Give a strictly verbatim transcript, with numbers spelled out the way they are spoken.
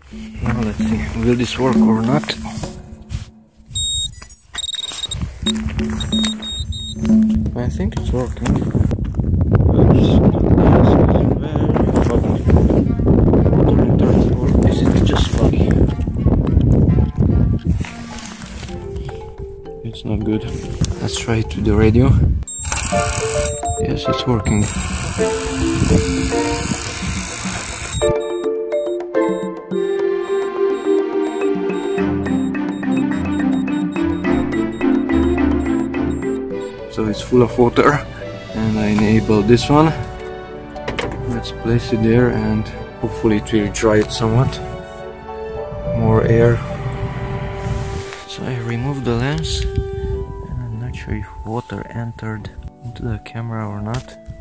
Now let's see, will this work or not? I think it's working. Oops, very foggy. Or is it just foggy? It's not good. Let's try it with the radio. Yes, it's working. So it's full of water, and I enable this one. Let's place it there and hopefully it will dry it somewhat. More air. So I removed the lens, and I'm not sure if water entered into the camera or not.